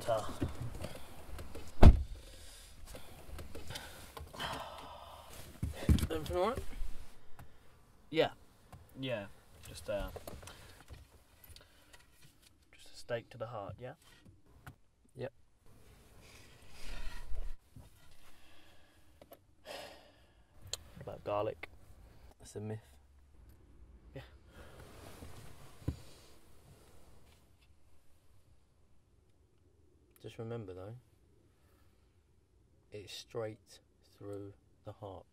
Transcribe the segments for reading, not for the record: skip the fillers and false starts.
Doctor. Everything alright? Yeah. Yeah. Just a stake to the heart, yeah? Yep. What about garlic? That's a myth. Yeah. Just remember though, it's straight through the heart.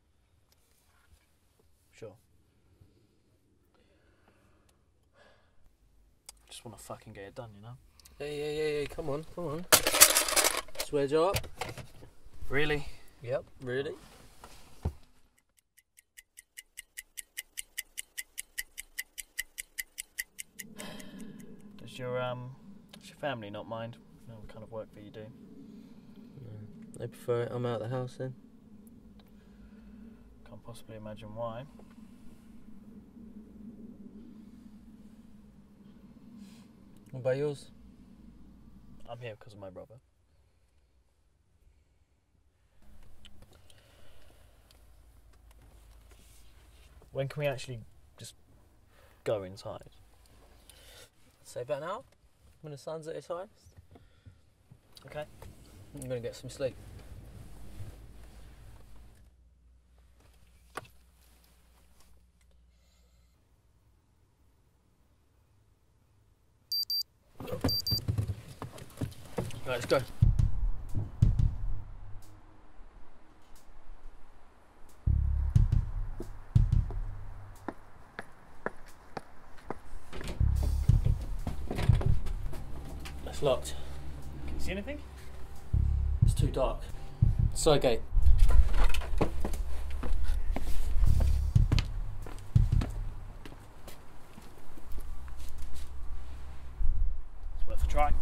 Sure. Just want to fucking get it done, you know? Yeah, come on. Swear jar up. Really? Yep, really. Does your family not mind? You know what kind of work that you do? They prefer it. I'm out of the house then. Can't possibly imagine why. What about yours? I'm here because of my brother. When can we actually just go inside? Say about now, when the sun's at its highest. Okay. I'm gonna get some sleep. Right, let's go. It's locked. Can you see anything? It's too dark. Side gate. It's worth a try.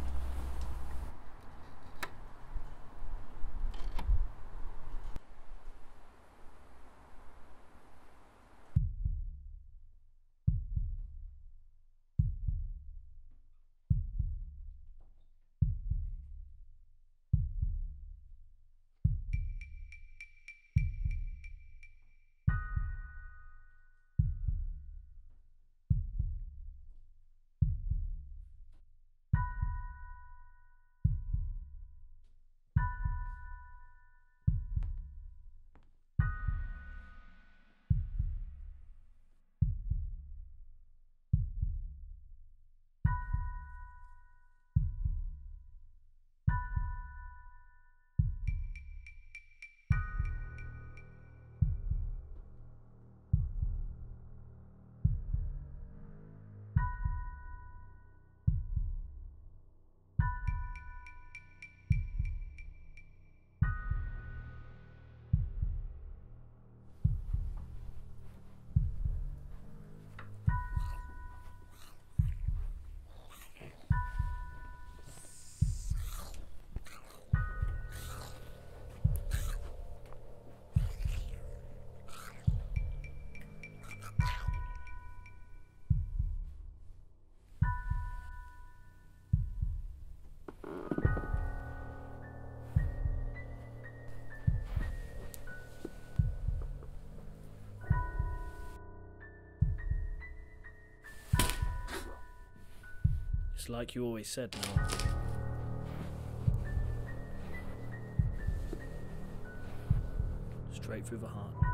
It's like you always said, Noel. Straight through the heart.